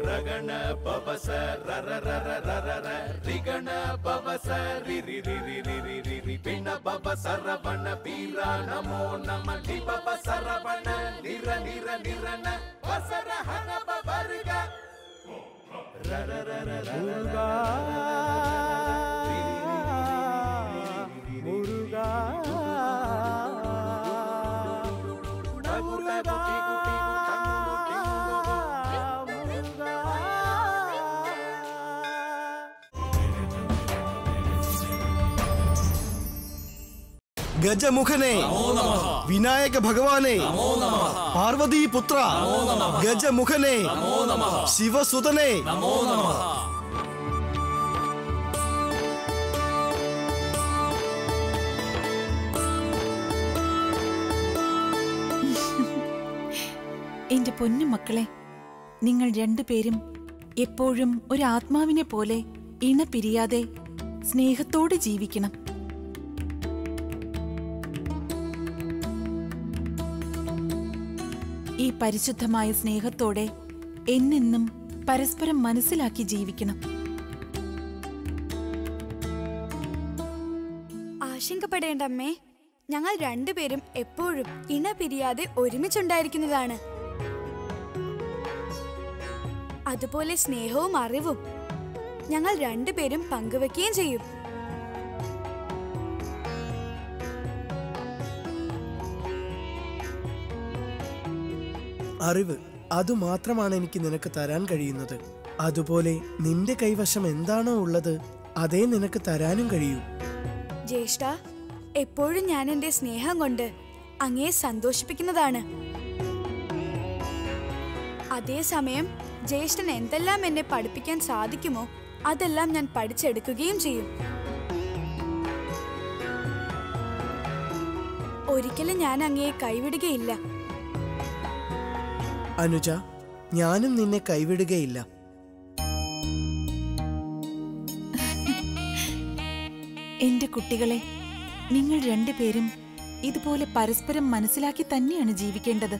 ರಗಣ ಪವಸ ರರ ರರ ರರ ರ ರಿಗಣ ಪವಸ ರಿ ರಿ ರಿ ರಿ ರಿ ರಿ ರಿ ರಿ ಪಿಣ ಪವ ಸರವಣ ಪೀರ ನಮೋ ನಮ ಲಿ ಪವ ಸರವಣ ನಿರ ನಿರ ನಿರನ ವಸರ ಹನ ಪವರ್ಗ ರರ ರರ ರರ ಮುರುಗಾ ഗജമുഖനെ വിനായക ഭഗവാനെ പാർവതി പുത്ര ഗജമുഖനെ ശിവസുതനെ എന്റെ പൊന്നു മക്കളെ, നിങ്ങൾ രണ്ടുപേരും എപ്പോഴും ഒരു ആത്മാവിനെ പോലെ ഇണ പിരിയാതെ സ്നേഹത്തോടെ ജീവിക്കണം. ഈ പരിശുദ്ധമായ സ്നേഹത്തോടെ എന്നെന്നും പരസ്പരം മനസ്സിലാക്കി ജീവിക്കണം. ആശങ്കപ്പെടേണ്ട അമ്മേ, ഞങ്ങൾ രണ്ടുപേരും എപ്പോഴും ഇണ പിരിയാതെ ഒരുമിച്ചുണ്ടായിരിക്കുന്നതാണ്. അതുപോലെ സ്നേഹവും അറിവും ഞങ്ങൾ രണ്ടുപേരും പങ്കുവെക്കുകയും ചെയ്യും. അറിവ് അതുമാത്രമാണ് എനിക്ക് നിനക്ക് തരാൻ കഴിയുന്നത്. അതുപോലെ നിന്റെ കൈവശം എന്താണോ ഉള്ളത് അതേ നിനക്ക് തരാനും കഴിയൂ. ജ്യേഷ്ഠ, എപ്പോഴും ഞാൻ എന്റെ സ്നേഹം കൊണ്ട് അങ്ങയെ സന്തോഷിപ്പിക്കുന്നതാണ്. അതേസമയം ജ്യേഷ്ഠൻ എന്തെല്ലാം എന്നെ പഠിപ്പിക്കാൻ സാധിക്കുമോ അതെല്ലാം ഞാൻ പഠിച്ചെടുക്കുകയും ചെയ്യും. ഒരിക്കലും ഞാൻ അങ്ങയെ കൈവിടുകയില്ല. അനുജ, ഞാനും നിന്നെ കൈവിടുകയില്ല. എന്റെ കുട്ടികളെ, നിങ്ങൾ രണ്ടുപേരും ഇതുപോലെ പരസ്പരം മനസ്സിലാക്കി തന്നെയാണ് ജീവിക്കേണ്ടത്.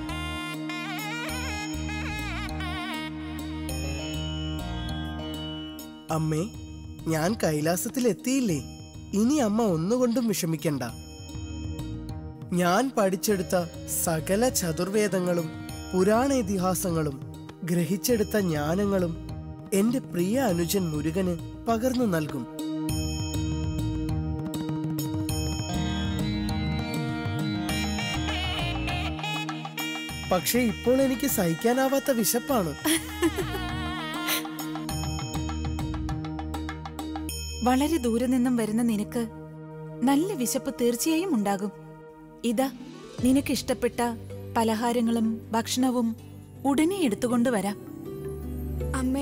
അമ്മേ, ഞാൻ കൈലാസത്തിൽ എത്തിയില്ലേ? ഇനി അമ്മ ഒന്നുകൊണ്ടും വിഷമിക്കണ്ട. ഞാൻ പഠിച്ചെടുത്ത സകല ചതുർവേദങ്ങളും പുരാണ ഇതിഹാസങ്ങളും ഗ്രഹിച്ചെടുത്ത ജ്ഞാനങ്ങളും എന്റെ പ്രിയ അനുജൻ മുരുകന് പകർന്നു നൽകും. പക്ഷേ ഇപ്പോൾ എനിക്ക് സഹിക്കാനാവാത്ത വിശപ്പാണ്. വളരെ ദൂരെ നിന്നും വരുന്ന നിനക്ക് നല്ല വിശപ്പ് തീർച്ചയായും ഉണ്ടാകും. ഇതാ, നിനക്ക് ഇഷ്ടപ്പെട്ട പലഹാരങ്ങളും ഭക്ഷണവും ഉടനെ എടുത്തുകൊണ്ടുവരാം. അമ്മേ,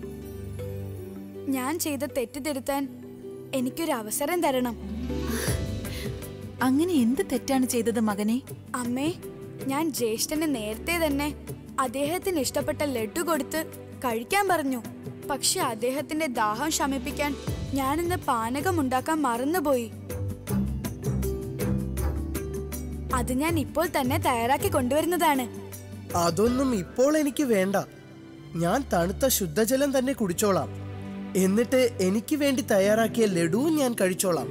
ഞാൻ ചെയ്ത തെറ്റ് തിരുത്താൻ എനിക്കൊരു അവസരം തരണം. അങ്ങനെ എന്ത് തെറ്റാണ് ചെയ്തത് മകനെ? അമ്മേ, ഞാൻ ജ്യേഷ്ഠന് നേരത്തെ തന്നെ അദ്ദേഹത്തിന് ഇഷ്ടപ്പെട്ട ലഡു കൊടുത്ത് കഴിക്കാൻ പറഞ്ഞു. പക്ഷെ അദ്ദേഹത്തിന്റെ ദാഹം ശമിപ്പിക്കാൻ ഞാനിന്ന് പാനകം ഉണ്ടാക്കാൻ മറന്നുപോയി. അത് ഞാൻ ഇപ്പോൾ തന്നെ തയ്യാറാക്കി കൊണ്ടുവരുന്നതാണ്. അതൊന്നും ഇപ്പോൾ എനിക്ക് വേണ്ട. ഞാൻ തണുത്ത ശുദ്ധജലം തന്നെ കുടിച്ചോളാം. എന്നിട്ട് എനിക്ക് വേണ്ടി തയ്യാറാക്കിയ ലഡുവും ഞാൻ കഴിച്ചോളാം.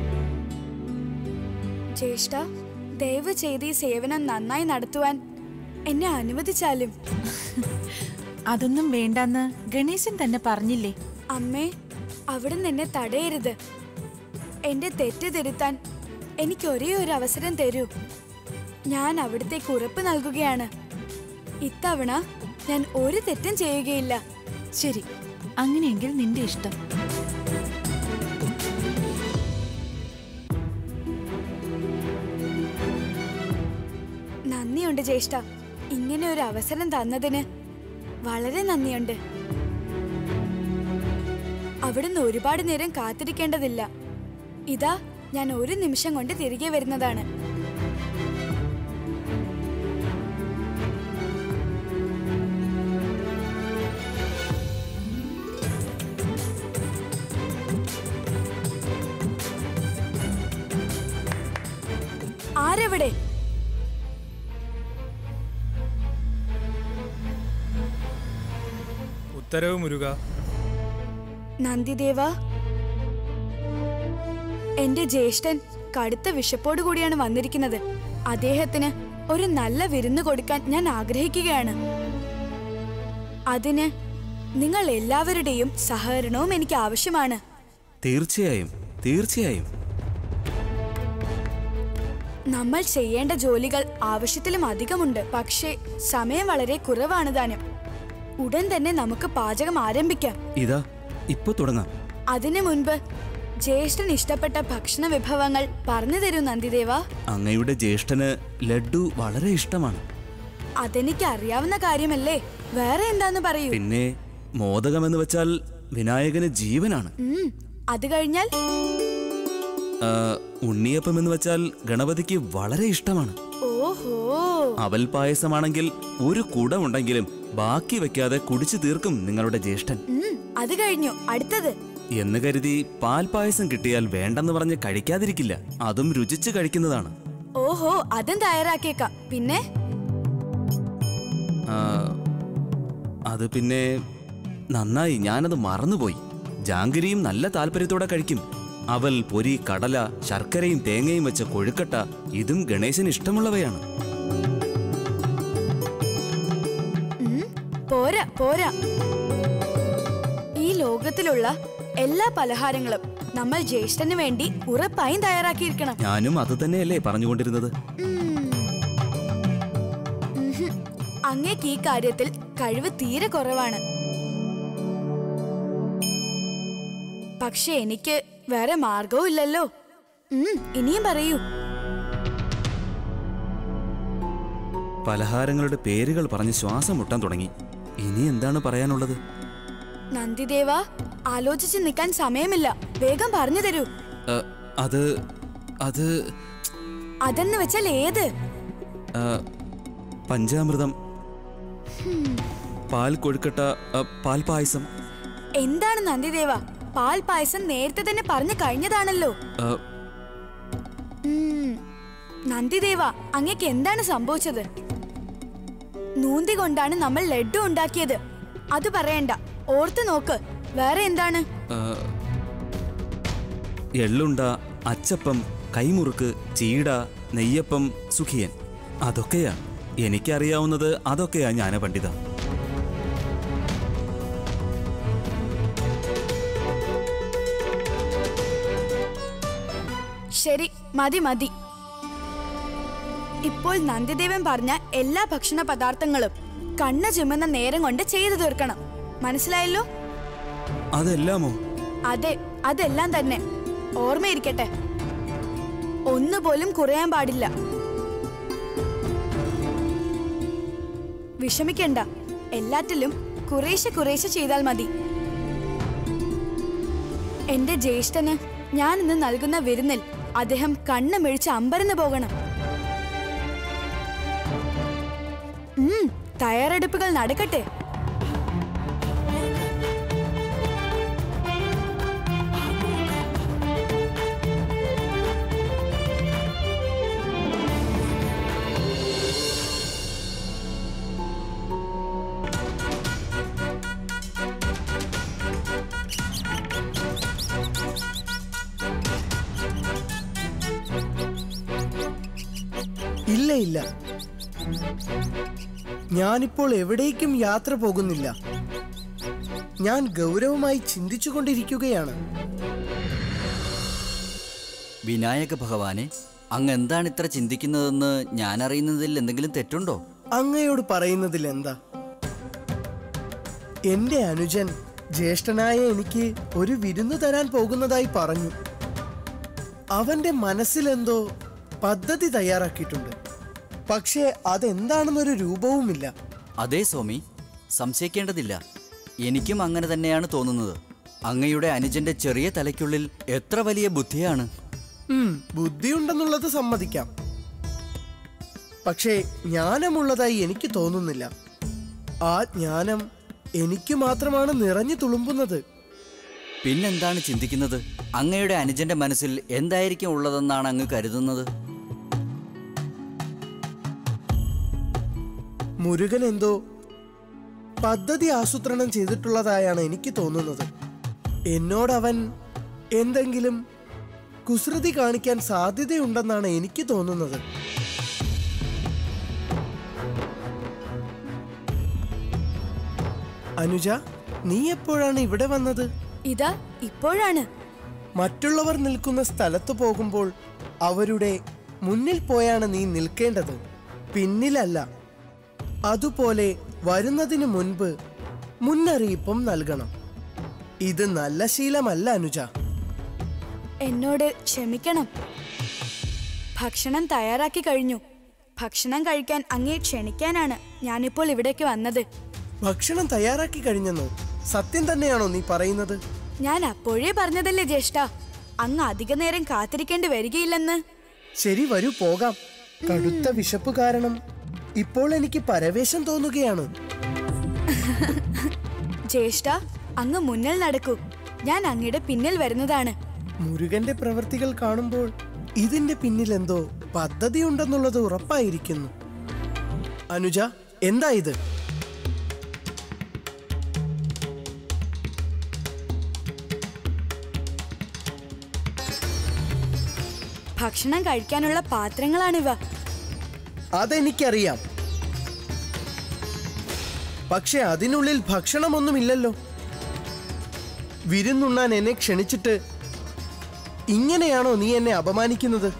ജ്യേഷ്ഠ, ദയവ് ചെയ്ത് ഈ സേവനം നന്നായി നടത്തുവാൻ എന്നെ അനുവദിച്ചാലും. അതൊന്നും വേണ്ടെന്ന് ഗണേശൻ തന്നെ പറഞ്ഞില്ലേ? അമ്മേ, അവിടുന്ന് എന്നെ തടയരുത്. എന്റെ തെറ്റ് തിരുത്താൻ എനിക്ക് ഒരേ ഒരു അവസരം തരൂ. ഞാൻ അവിടത്തേക്ക് ഉറപ്പ് നൽകുകയാണ്. ഇത്തവണ ഞാൻ ഒരു തെറ്റും ചെയ്യുകയില്ല. ശരി, അങ്ങനെയെങ്കിൽ നിന്റെ ഇഷ്ടം. നന്ദിയുണ്ട് ജ്യേഷ്ഠ. ഇങ്ങനെ ഒരു അവസരം തന്നതിന് വളരെ നന്ദിയുണ്ട്. അവിടുന്ന് ഒരുപാട് നേരം കാത്തിരിക്കേണ്ടതില്ല. ഇതാ, ഞാൻ ഒരു നിമിഷം കൊണ്ട് തിരികെ വരുന്നതാണ്. ആരെവിടെ? ഉത്തരവ് മുരുക. നന്ദിദേവ, എന്റെ ജ്യേഷ്ഠൻ കടുത്ത വിശപ്പോടു കൂടിയാണ് വന്നിരിക്കുന്നത്. അദ്ദേഹത്തിന് ഒരു നല്ല വിരുന്ന് കൊടുക്കാൻ ഞാൻ ആഗ്രഹിക്കുകയാണ്. അതിന് നിങ്ങൾ എല്ലാവരുടെയും സഹകരണവും എനിക്ക് ആവശ്യമാണ്. തീർച്ചയായും, തീർച്ചയായും. നമ്മൾ ചെയ്യേണ്ട ജോലികൾ ആവശ്യത്തിലും അധികമുണ്ട്. പക്ഷേ സമയം വളരെ കുറവാണ് താനും. ഉടൻ തന്നെ നമുക്ക് പാചകം ആരംഭിക്കാം. ഇതാ ഇപ്പൊ തുടങ്ങാം. അതിനു മുൻപ് ജ്യേഷ്ഠൻ ഇഷ്ടപ്പെട്ട ഭക്ഷണ വിഭവങ്ങൾ പറഞ്ഞു തരൂ നന്ദിദേവ. അങ്ങയുടെ ജ്യേഷ്ഠന് ലഡ്ഡു വളരെ ഇഷ്ടമാണ്. അതെനിക്ക് അറിയാവുന്ന കാര്യമല്ലേ, വേറെ എന്താന്ന് പറയൂ. പിന്നെ മോദകമെന്ന് വെച്ചാൽ വിനായകന് ജീവനാണ്. അത് കഴിഞ്ഞാൽ ഉണ്ണിയപ്പം എന്ന് വെച്ചാൽ ഗണപതിക്ക് വളരെ ഇഷ്ടമാണ്. ഓഹോ, അവൽ പായസമാണെങ്കിൽ ഒരു കുടമുണ്ടെങ്കിലും ബാക്കി വെക്കാതെ കുടിച്ചു തീർക്കും നിങ്ങളുടെ ജ്യേഷ്ഠൻ. അത് കഴിഞ്ഞു, അടുത്തത് എന്ന് കരുതി പാൽ പായസം കിട്ടിയാൽ വേണ്ടെന്ന് പറഞ്ഞ് കഴിക്കാതിരിക്കില്ല. അതും രുചിച്ച് കഴിക്കുന്നതാണ്. ഓഹോ, അതും തയ്യാറാക്കിയേക്കാം. പിന്നെ അത് പിന്നെ നന്നായി, ഞാനത് മറന്നുപോയി. ജാങ്കിരിയും നല്ല താല്പര്യത്തോടെ കഴിക്കും. അവൽ, പൊരി, കടല, ശർക്കരയും തേങ്ങയും വെച്ച കൊഴുക്കട്ട, ഇതും ഗണേശന് ഇഷ്ടമുള്ളവയാണ്. പോരാ പോരാ, ഈ ലോകത്തിലുള്ള എല്ലാ പലഹാരങ്ങളും നമ്മൾ ജ്യേഷ്ഠന് വേണ്ടി ഉറപ്പായും തയ്യാറാക്കിയിരിക്കണം. ഞാനും അത് തന്നെയല്ലേ പറഞ്ഞുകൊണ്ടിരുന്നത്. അങ്ങേക്ക് ഈ കാര്യത്തിൽ കഴിവ് തീരെ കുറവാണ്. പക്ഷെ എനിക്ക് വേറെ മാർഗവും ഇല്ലല്ലോ. ഇനിയും പറയൂ. പലഹാരങ്ങളുടെ പേരുകൾ പറഞ്ഞ് ശ്വാസം മുട്ടാൻ തുടങ്ങി. ഇനി എന്താണ് പറയാനുള്ളത്? നന്ദിദേവ, ആലോചിച്ച് നിൽക്കാൻ സമയമില്ല. വേഗം പറഞ്ഞു തരൂ. അത് അത് അതെന്ന് വെച്ചാൽ ഏത്? പഞ്ചാമൃതം, പാൽ കൊഴുക്കട്ട, പാൽ പായസം. എന്താണ് നന്ദിദേവ, പാൽ പായസം നേരത്തെ തന്നെ പറഞ്ഞു കഴിഞ്ഞതാണല്ലോ. നന്ദിദേവ, അങ്ങേക്ക് എന്താണ് സംഭവിച്ചത്? നൂന്തി കൊണ്ടാണ് നമ്മൾ ലഡ്ഡു ഉണ്ടാക്കിയത്. അത് പറയണ്ട, ഓർത്ത് നോക്ക്. വേറെ എന്താണ്? എള്ളുണ്ട, അച്ചപ്പം, കൈമുറുക്ക്, ചീട, നെയ്യപ്പം, സുഖിയൻ. അതൊക്കെയാ എനിക്കറിയാവുന്നത്. അതൊക്കെയാ ജ്ഞാന പണ്ഡിത. ശരി, മതി മതി. ഇപ്പോൾ നന്ദിദേവൻ പറഞ്ഞ എല്ലാ ഭക്ഷണ പദാർത്ഥങ്ങളും കണ്ണു ചുമന്ന നേരം കൊണ്ട് ചെയ്തു തീർക്കണം. മനസ്സിലായല്ലോ? അതെല്ലാമോ? അതെ, അതെല്ലാം തന്നെ. ഓർമ്മയിരിക്കട്ടെ, ഒന്നുപോലും കുറയാൻ പാടില്ല. വിഷമിക്കണ്ട, എല്ലാറ്റിലും കുറേശ്ശെ കുറേശ്ശെ ചെയ്താൽ മതി. എന്റെ ജ്യേഷ്ഠന് ഞാൻ ഇന്ന് നൽകുന്ന വിരുന്നിൽ അദ്ദേഹം കണ്ണ് മിഴിച്ച് അമ്പരന്ന് പോകണം. തയ്യാറെടുപ്പുകൾ നടക്കട്ടെ. ഇല്ല ഇല്ല, ഞാനിപ്പോൾ എവിടേക്കും യാത്ര പോകുന്നില്ല. ഞാൻ ഗൗരവമായി ചിന്തിച്ചുകൊണ്ടിരിക്കുകയാണ്. വിനായക ഭഗവാനെ, അങ്ങ് എന്താണ് ഇത്ര ചിന്തിക്കുന്നതെന്ന് ഞാൻ അറിയുന്നതിൽ എന്തെങ്കിലും തെറ്റുണ്ടോ? അങ്ങയോട് പറയുന്നതിൽ എന്താ? എന്റെ അനുജൻ ജ്യേഷ്ഠനായ എനിക്ക് ഒരു വിരുന്ന് തരാൻ പോകുന്നതായി പറഞ്ഞു. അവന്റെ മനസ്സിലെന്തോ പദ്ധതി തയ്യാറാക്കിയിട്ടുണ്ട്. പക്ഷേ അതെന്താണെന്നൊരു രൂപവുമില്ല. അതേ സ്വാമി, സംശയിക്കേണ്ടതില്ല. എനിക്കും അങ്ങനെ തന്നെയാണ് തോന്നുന്നത്. അങ്ങയുടെ അനുജന്റെ ചെറിയ തലയ്ക്കുള്ളിൽ എത്ര വലിയ ബുദ്ധിയാണ്. ബുദ്ധിയുണ്ടെന്നുള്ളത് സമ്മതിക്കാം. പക്ഷേ ജ്ഞാനമുള്ളതായി എനിക്ക് തോന്നുന്നില്ല. ആ ജ്ഞാനം എനിക്ക് മാത്രമാണ് നിറഞ്ഞു തുളുമ്പുന്നത്. പിന്നെന്താണ് ചിന്തിക്കുന്നത്? അങ്ങയുടെ അനുജന്റെ മനസ്സിൽ എന്തായിരിക്കും ഉള്ളതെന്നാണ് അങ്ങ് കരുതുന്നത്? മുരുകൻ എന്തോ പദ്ധതി ആസൂത്രണം ചെയ്തിട്ടുള്ളതായാണ് എനിക്ക് തോന്നുന്നത്. എന്നോടവൻ എന്തെങ്കിലും കുസൃതി കാണിക്കാൻ സാധ്യതയുണ്ടെന്നാണ് എനിക്ക് തോന്നുന്നത്. അനുജ, നീ എപ്പോഴാണ് ഇവിടെ വന്നത്? ഇതാ ഇപ്പോഴാണ്. മറ്റുള്ളവർ നിൽക്കുന്ന സ്ഥലത്ത് പോകുമ്പോൾ അവരുടെ മുന്നിൽ പോയാണ് നീ നിൽക്കേണ്ടത്, പിന്നിലല്ല. അതുപോലെ വരുന്നതിന് മുൻപ് മുന്നറിയിപ്പും നൽകണം. ഇത് നല്ല ശീലമല്ല അനുജ. എന്നോട് ക്ഷമിക്കണം. ഭക്ഷണം തയ്യാറാക്കി കഴിഞ്ഞു. ഭക്ഷണം കഴിക്കാൻ അങ്ങേ ക്ഷണിക്കാനാണ് ഞാനിപ്പോൾ ഇവിടേക്ക് വന്നത്. ഭക്ഷണം തയ്യാറാക്കി കഴിഞ്ഞെന്നോ? സത്യം തന്നെയാണോ നീ പറയുന്നത്? ഞാൻ അപ്പോഴേ പറഞ്ഞതല്ലേ ജ്യേഷ്ഠ, അങ്ങ് അധിക നേരം കാത്തിരിക്കേണ്ടി വരികയില്ലെന്ന്. ശരി, വരൂ പോകാം. കടുത്ത വിശപ്പ് കാരണം ഇപ്പോൾ എനിക്ക് പരവേശം തോന്നുകയാണ്. ജ്യേഷ്ഠ, അങ്ങ് മുന്നിൽ നടക്കൂ, ഞാൻ അങ്ങയുടെ പിന്നിൽ വരുന്നതാണ്. മുരുകന്റെ പ്രവൃത്തികൾ കാണുമ്പോൾ ഇതിന്റെ പിന്നിൽ എന്തോ പദ്ധതി ഉണ്ടെന്നുള്ളത് ഉറപ്പായിരിക്കുന്നു. അനുജ, എന്താ ഇത്? ഭക്ഷണം കഴിക്കാനുള്ള പാത്രങ്ങളാണിവ. അതെനിക്കറിയാം, പക്ഷെ അതിനുള്ളിൽ ഭക്ഷണമൊന്നുമില്ലല്ലോ. വിരുന്നുണ്ണാൻ എന്നെ ക്ഷണിച്ചിട്ട് ഇങ്ങനെയാണോ നീ എന്നെ അപമാനിക്കുന്നത്?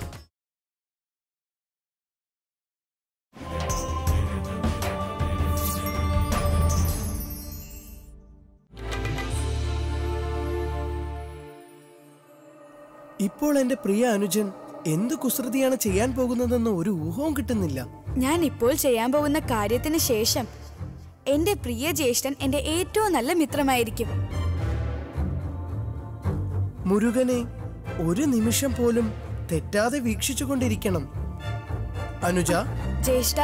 ഇപ്പോൾ എന്റെ പ്രിയ അനുജൻ എന്ത് കുസൃതിയാണ് ചെയ്യാൻ പോകുന്നതെന്ന് ഒരു ഊഹവും കിട്ടുന്നില്ല. ഞാൻ ഇപ്പോൾ ചെയ്യാൻ പോകുന്ന കാര്യത്തിന് ശേഷം എന്റെ പ്രിയ ജ്യേഷ്ഠൻ എന്റെ ഏറ്റവും നല്ല മിത്രമായിരിക്കും. മുരുകനെ ഒരു നിമിഷം പോലും തെറ്റാതെ വീക്ഷിച്ചുകൊണ്ടിരിക്കണം. അനുജ, ജ്യേഷ്ഠ,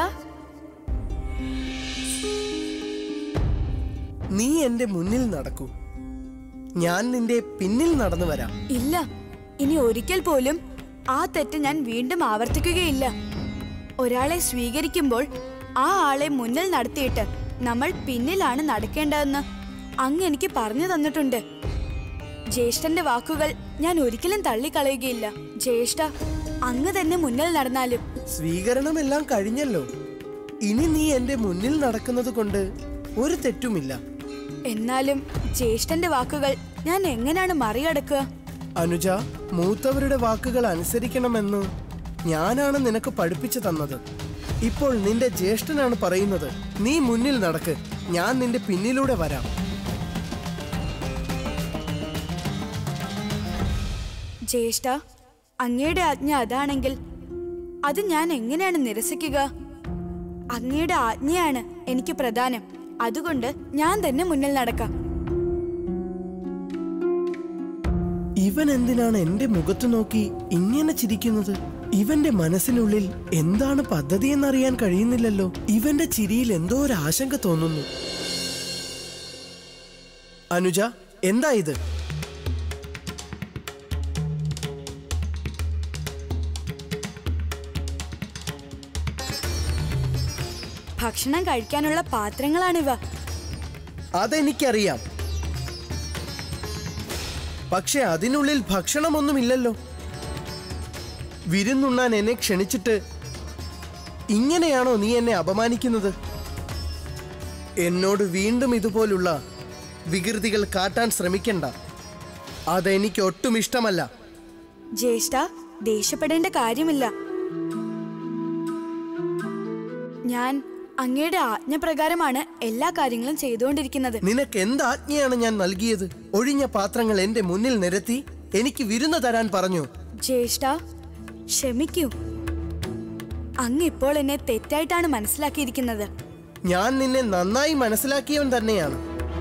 നീ എന്റെ മുന്നിൽ നടക്കൂ, ഞാൻ നിന്റെ പിന്നിൽ നടന്നു വരാം. ഇല്ല, ഇനി ഒരിക്കൽ പോലും ആ തെറ്റ് ഞാൻ വീണ്ടും ആവർത്തിക്കുകയില്ല. ഒരാളെ സ്വീകരിക്കുമ്പോൾ ആ ആളെ മുന്നിൽ നടത്തിയിട്ട് നമ്മൾ പിന്നിലാണ് നടക്കേണ്ടതെന്ന് അങ്ങ് എനിക്ക് പറഞ്ഞു തന്നിട്ടുണ്ട്. ജ്യേഷ്ഠന്റെ വാക്കുകൾ ഞാൻ ഒരിക്കലും തള്ളിക്കളയുകയില്ല. ജ്യേഷ്ഠ, അങ്ങ് തന്നെ മുന്നിൽ നടന്നാലും. സ്വീകരണമെല്ലാം കഴിഞ്ഞല്ലോ. ഇനി നീ എന്റെ മുന്നിൽ നടക്കുന്നത് കൊണ്ട് ഒരു തെറ്റുമില്ല. എന്നാലും ജ്യേഷ്ഠന്റെ വാക്കുകൾ ഞാൻ എങ്ങനെയാണ് മറികടക്കുക? അനുജ, മൂത്തവരുടെ വാക്കുകൾ അനുസരിക്കണമെന്ന് ഞാനാണ് നിനക്ക് പഠിപ്പിച്ചു തന്നത്. ഇപ്പോൾ നിന്റെ ജ്യേഷ്ഠനാണ് പറയുന്നത്. നീ മുന്നിൽ നടക്ക്, ഞാൻ നിന്റെ പിന്നിലൂടെ വരാം. ജ്യേഷ്ഠ, അങ്ങയുടെ ആജ്ഞ അതാണെങ്കിൽ അത് ഞാൻ എങ്ങനെയാണ് നിരസിക്കുക? അങ്ങയുടെ ആജ്ഞയാണ് എനിക്ക് പ്രധാനം. അതുകൊണ്ട് ഞാൻ തന്നെ മുന്നിൽ നടക്കാം. ഇവൻ എന്തിനാണ് എന്റെ മുഖത്ത് നോക്കി ഇങ്ങനെ ചിരിക്കുന്നത്? ഇവന്റെ മനസ്സിനുള്ളിൽ എന്താണ് പദ്ധതി എന്നറിയാൻ കഴിയുന്നില്ലല്ലോ. ഇവന്റെ ചിരിയിൽ എന്തോ ഒരു ആശങ്ക തോന്നുന്നു. അനുജ, എന്താ ഇത്? ഭക്ഷണം കഴിക്കാനുള്ള പാത്രങ്ങളാണിവ. അതെനിക്കറിയാം, പക്ഷെ അതിനുള്ളിൽ ഭക്ഷണമൊന്നുമില്ലല്ലോ. വിരുന്നുണ്ണാൻ എന്നെ ക്ഷണിച്ചിട്ട് ഇങ്ങനെയാണോ നീ എന്നെ അപമാനിക്കുന്നത്? എന്നോട് വീണ്ടും ഇതുപോലുള്ള വികൃതികൾ കാട്ടാൻ ശ്രമിക്കണ്ട. അതെനിക്ക് ഒട്ടും ഇഷ്ടമല്ല. ജ്യേഷ്ഠ, ദേഷ്യപ്പെടേണ്ട കാര്യമില്ല. ഞാൻ അങ്ങയുടെ ആജ്ഞപ്രകാരമാണ് എല്ലാ കാര്യങ്ങളും ചെയ്തുകൊണ്ടിരിക്കുന്നത്. നിനക്ക് എന്ത് ആജ്ഞയാണ് ഞാൻ നൽകിയത്? ഒഴിഞ്ഞ പാത്രങ്ങൾ എന്റെ മുന്നിൽ നിരത്തി എനിക്ക് വിരുന്ന് തരാൻ പറഞ്ഞു. ജ്യേഷ്ഠ, ക്ഷമിക്കൂ. അങ്ങ് ഇപ്പോൾ എന്നെ തെറ്റായിട്ടാണ് മനസ്സിലാക്കിയിരിക്കുന്നത്. ഞാൻ നിന്നെ നന്നായി മനസ്സിലാക്കിയവൻ തന്നെയാണ്.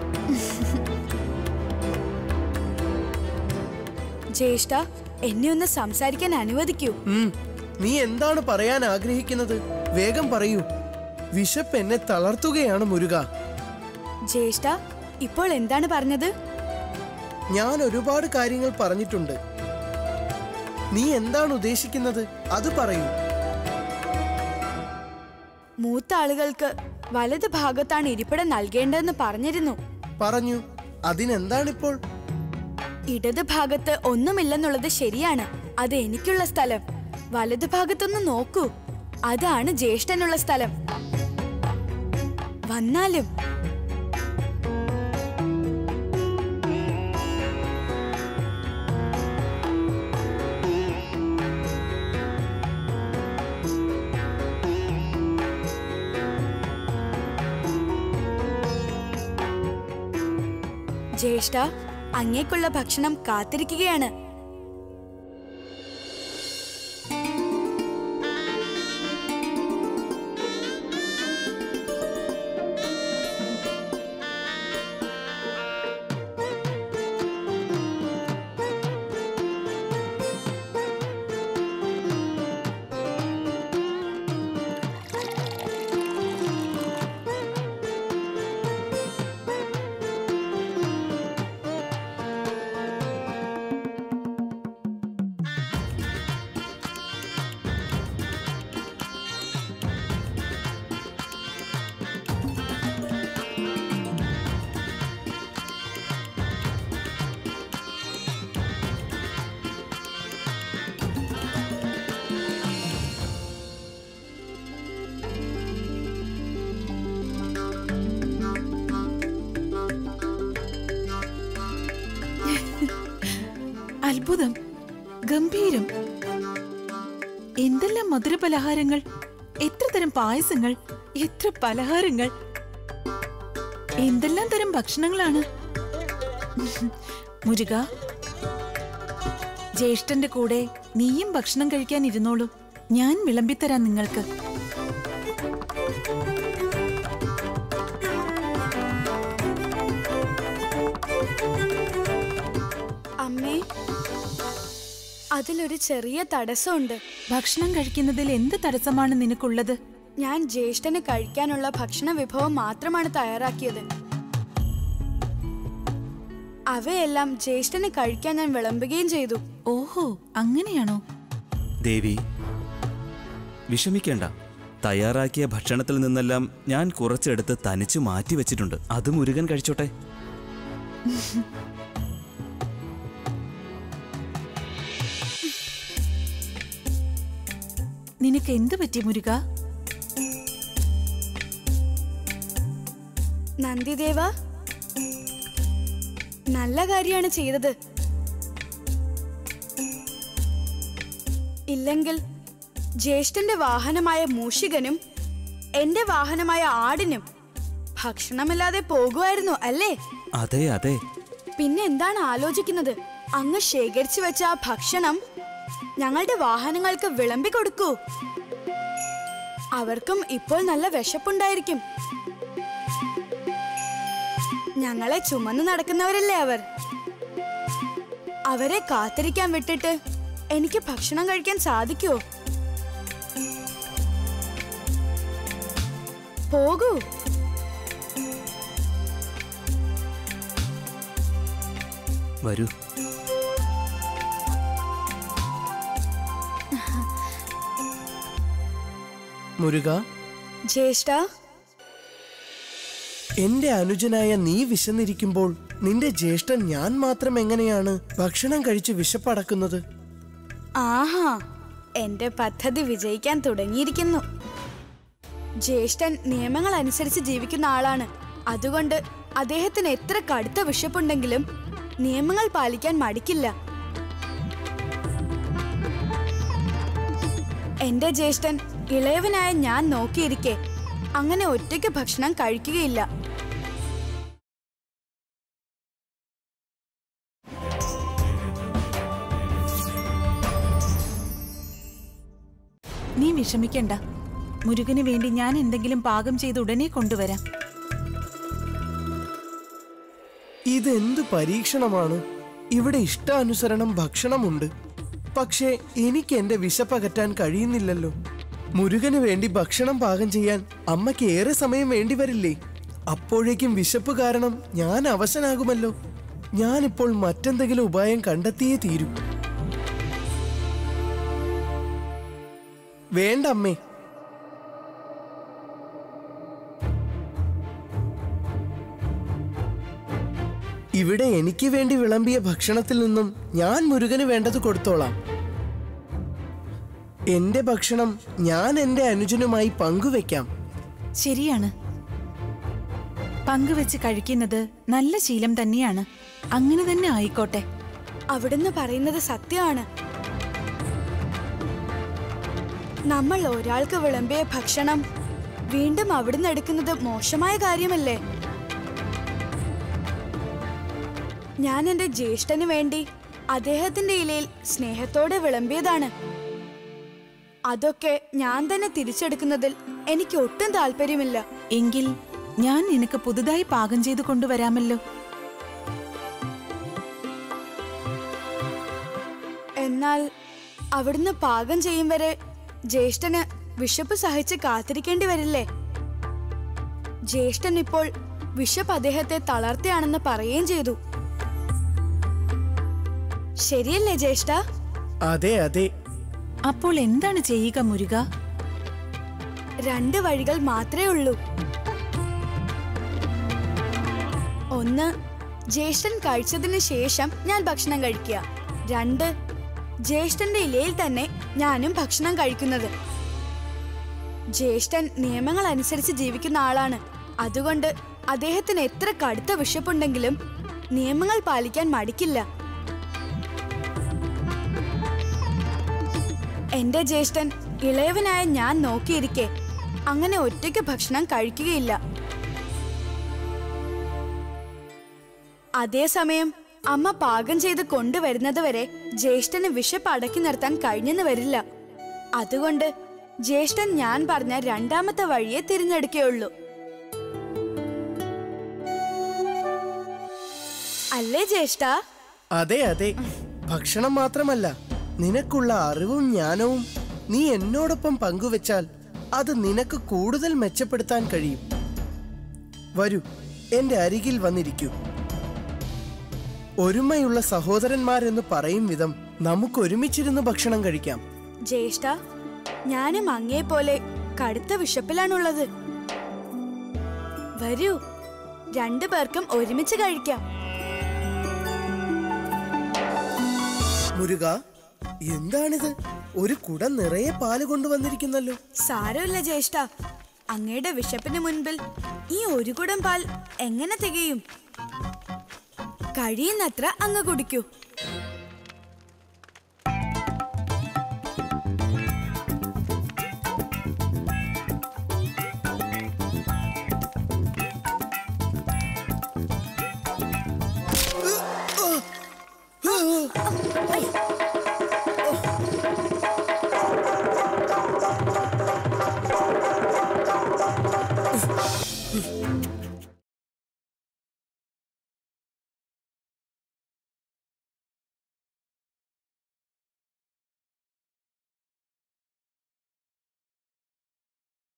ജ്യേഷ്ഠ, എന്നെ ഒന്ന് സംസാരിക്കാൻ അനുവദിക്കൂ. നീ എന്താണ് പറയാൻ ആഗ്രഹിക്കുന്നത്? വേഗം പറയൂ. വിശപ്പ് എന്നെ തളർത്തുകയാണ് മുരുക. ജ്യേഷ്ഠ, ഇപ്പോൾ എന്താണ് പറഞ്ഞത്? ഞാൻ ഒരുപാട് കാര്യങ്ങൾ പറഞ്ഞിട്ടുണ്ട്. നീ എന്താണ് ഉദ്ദേശിക്കുന്നത്? അത് പറയൂ. മൂത്ത ആളുകൾക്ക് വലത് ഭാഗത്താണ് ഇരിപ്പിടം നൽകേണ്ടതെന്ന് പറഞ്ഞിരുന്നു. പറഞ്ഞു. അതിനെന്താണിപ്പോൾ? ഇടത് ഭാഗത്ത് ഒന്നുമില്ലെന്നുള്ളത് ശരിയാണ്. അത് എനിക്കുള്ള സ്ഥലം. വലത് ഭാഗത്തൊന്ന് നോക്കൂ, അതാണ് ജ്യേഷ്ഠനുള്ള സ്ഥലം. വന്നാലും ജ്യേഷ്ഠ, അങ്ങേക്കുള്ള ഭക്ഷണം കാത്തിരിക്കുകയാണ്. അത്ഭുതം, ഗംഭീരം. എന്തെല്ലാം മധുരപലഹാരങ്ങൾ, എത്ര തരം പായസങ്ങൾ, എത്ര പലഹാരങ്ങൾ, എന്തെല്ലാം തരം ഭക്ഷണങ്ങളാണ്. മുരുക, ജ്യേഷ്ഠന്റെ കൂടെ നീയും ഭക്ഷണം കഴിക്കാൻ ഇരുന്നോളൂ. ഞാൻ വിളമ്പിത്തരാം നിങ്ങൾക്ക്. അമ്മേ, അതിലൊരു ചെറിയ തടസ്സമുണ്ട്. ഭക്ഷണം കഴിക്കുന്നതിൽ എന്ത് തടസ്സമാണ് നിനക്കുള്ളത്? ഞാൻ ജ്യേഷ്ഠന് കഴിക്കാനുള്ള ഭക്ഷണ വിഭവം മാത്രമാണ് തയ്യാറാക്കിയത്. അവയെല്ലാം ജ്യേഷ്ഠന് കഴിക്കാൻ ഞാൻ വിളമ്പുകയും ചെയ്തു. ഓഹോ, അങ്ങനെയാണോ? ദേവി, വിഷമിക്കേണ്ട. തയ്യാറാക്കിയ ഭക്ഷണത്തിൽ നിന്നെല്ലാം ഞാൻ കുറച്ചെടുത്ത് തനിച്ചു മാറ്റി വെച്ചിട്ടുണ്ട്. അത് മുരുകൻ കഴിച്ചോട്ടെ. നിനക്ക് എന്ത് പറ്റി മുരുക? നന്ദിദേവ, നല്ല കാര്യമാണ് ചെയ്തത്. ഇല്ലെങ്കിൽ ജ്യേഷ്ഠന്റെ വാഹനമായ മൂഷികനും എന്റെ വാഹനമായ ആടിനും ഭക്ഷണമില്ലാതെ പോകുമായിരുന്നു അല്ലേ? അതെ അതെ. പിന്നെ എന്താണ് ആലോചിക്കുന്നത്? അങ്ങ് ശേഖരിച്ചു വെച്ച ആ ഭക്ഷണം ഞങ്ങളുടെ വാഹനങ്ങൾക്ക് വിളമ്പി കൊടുക്കൂ. അവർക്കും ഇപ്പോൾ നല്ല വിശപ്പുണ്ടായിരിക്കും. ഞങ്ങളെ ചുമന്നു നടക്കുന്നവരല്ലേ അവർ. അവരെ കാത്തിരിക്കാൻ വിട്ടിട്ട് എനിക്ക് ഭക്ഷണം കഴിക്കാൻ സാധിക്കുമോ? പോകൂ. വരൂ. മുരുക, ജ്യേഷ്ഠ, എന്റെ അനുജനായ നീ വിശന്നിരിക്കുമ്പോൾ നിന്റെ ജ്യേഷ്ഠൻ ഞാൻ മാത്രം എങ്ങനെയാണ് ഭക്ഷണം കഴിച്ച് വിശപ്പടക്കുന്നത്? ആഹാ, എന്റെ പദ്ധതി വിജയിക്കാൻ തുടങ്ങിയിരിക്കുന്നു. ജ്യേഷ്ഠൻ നിയമങ്ങൾ അനുസരിച്ച് ജീവിക്കുന്ന ആളാണ്. അതുകൊണ്ട് അദ്ദേഹത്തിന് എത്ര കടുത്ത വിശപ്പുണ്ടെങ്കിലും നിയമങ്ങൾ പാലിക്കാൻ മടിക്കില്ല. എന്റെ ജ്യേഷ്ഠൻ ഇളയവനായ ഞാൻ നോക്കിയിരിക്കെ അങ്ങനെ ഒറ്റയ്ക്ക് ഭക്ഷണം കഴിക്കുകയില്ല. നീ വിഷമിക്കണ്ട. മുരുകന് വേണ്ടി ഞാൻ എന്തെങ്കിലും പാകം ചെയ്ത് ഉടനെ കൊണ്ടുവരാം. ഇതെന്ത് പരീക്ഷണമാണ്? ഇവിടെ ഇഷ്ടാനുസരണം ഭക്ഷണമുണ്ട്. പക്ഷേ എനിക്ക് എന്റെ വിശപ്പകറ്റാൻ കഴിയുന്നില്ലല്ലോ. മുരുകന് വേണ്ടി ഭക്ഷണം പാകം ചെയ്യാൻ അമ്മയ്ക്ക് ഏറെ സമയം വേണ്ടി വരില്ലേ? അപ്പോഴേക്കും വിശപ്പ് കാരണം ഞാൻ അവശനാകുമല്ലോ. ഞാനിപ്പോൾ മറ്റെന്തെങ്കിലും ഉപായം കണ്ടെത്തിയേ തീരൂ. വേണ്ട അമ്മേ, ഇവിടെ എനിക്ക് വേണ്ടി വിളമ്പിയ ഭക്ഷണത്തിൽ നിന്നും ഞാൻ മുരുകന് വേണ്ടത് കൊടുത്തോളാം. എന്റെ ഭക്ഷണം ഞാൻ എന്റെ അനുജനുമായി പങ്കുവെക്കാം. ശരിയാണ്. പങ്കുവെച്ച് കഴിക്കുന്നത് നല്ല ശീലം തന്നെയാണ്. അങ്ങനെ തന്നെ ആയിക്കോട്ടെ. അവിടുന്ന് പറയുന്നത് സത്യമാണ്. നമ്മൾ ഒരാൾക്ക് വിളമ്പിയ ഭക്ഷണം വീണ്ടും അവിടുന്ന് എടുക്കുന്നത് മോശമായ കാര്യമല്ലേ? ഞാൻ എന്റെ ജ്യേഷ്ഠന് വേണ്ടി അദ്ദേഹത്തിന്റെ ഇലയിൽ സ്നേഹത്തോടെ വിളമ്പിയതാണ്. അതൊക്കെ ഞാൻ തന്നെ തിരിച്ചെടുക്കുന്നതിൽ എനിക്ക് ഒട്ടും താല്പര്യമില്ല. എങ്കിൽ ഞാൻ നിനക്ക് പുതുതായി പാകം ചെയ്തു കൊണ്ടുവരാമല്ലോ. എന്നാൽ അവിടുന്ന് പാകം ചെയ്യും വരെ ജ്യേഷ്ഠന് വിശപ്പ് സഹിച്ച് കാത്തിരിക്കേണ്ടി വരില്ലേ? ജ്യേഷ്ഠൻ ഇപ്പോൾ വിശപ്പ് അദ്ദേഹത്തെ തളർത്തിയാണെന്ന് പറയുകയും ചെയ്തു. ശരിയല്ലേ ജ്യേഷ്ഠ? അതെ അതെ. അപ്പോൾ എന്താണ് ചെയ്യുക മുരുക? 2 വഴികൾ മാത്രമേ ഉള്ളൂ. ഒന്ന്, ജ്യേഷ്ഠൻ കഴിച്ചതിന് ശേഷം ഞാൻ ഭക്ഷണം കഴിക്കുക. 2, ജ്യേഷ്ഠന്റെ ഇലയിൽ തന്നെ ഞാനും ഭക്ഷണം കഴിക്കുന്നത്. ജ്യേഷ്ഠൻ നിയമങ്ങൾ അനുസരിച്ച് ജീവിക്കുന്ന ആളാണ്. അതുകൊണ്ട് അദ്ദേഹത്തിന് എത്ര കടുത്ത വിശപ്പുണ്ടെങ്കിലും നിയമങ്ങൾ പാലിക്കാൻ മടിക്കില്ല. എന്റെ ജ്യേഷ്ഠൻ ഇളയവനായ ഞാൻ നോക്കിയിരിക്കെ അങ്ങനെ ഒറ്റയ്ക്ക് ഭക്ഷണം കഴിക്കുകയില്ല. അതേസമയം അമ്മ പാകം ചെയ്ത് കൊണ്ടുവരുന്നത് വരെ ജ്യേഷ്ഠന് വിശപ്പ് അടക്കി നിർത്താൻ കഴിഞ്ഞെന്ന് വരില്ല. അതുകൊണ്ട് ജ്യേഷ്ഠൻ ഞാൻ പറഞ്ഞ 2ാമത്തെ വഴിയെ തിരഞ്ഞെടുക്കുകയുള്ളൂ. അല്ലേ ജ്യേഷ്ഠ? അതെ അതെ. ഭക്ഷണം മാത്രമല്ല, നിനക്കുള്ള അറിവും ജ്ഞാനവും നീ എന്നോടൊപ്പം പങ്കുവെച്ചാൽ അത് നിനക്ക് കൂടുതൽ മെച്ചപ്പെടുത്താൻ കഴിയും. വരൂ, എന്റെ അരികിൽ വന്നിരിക്കൂ. ഒരുമയുള്ള സഹോദരന്മാരെന്ന് പറയും വിധം നമുക്ക് ഒരുമിച്ചിരുന്ന് ഭക്ഷണം കഴിക്കാം. ജ്യേഷ്ഠ, ഞാനും അങ്ങേ പോലെ കടുത്ത വിശപ്പിലാണുള്ളത്. വരൂ, 2 പേർക്കും ഒരുമിച്ച് കഴിക്കാം. മുരുക, എന്താണിത്? ഒരു കുടം നിറയെ പാല് കൊണ്ടുവന്നിരിക്കുന്നല്ലോ. സാരമില്ല ജ്യേഷ്ഠ, അങ്ങയുടെ വിശപ്പിന് മുൻപിൽ ഈ ഒരു കുടം പാൽ എങ്ങനെ തികയും? കഴിയുന്നത്ര അങ്ങ് കുടിക്കൂ.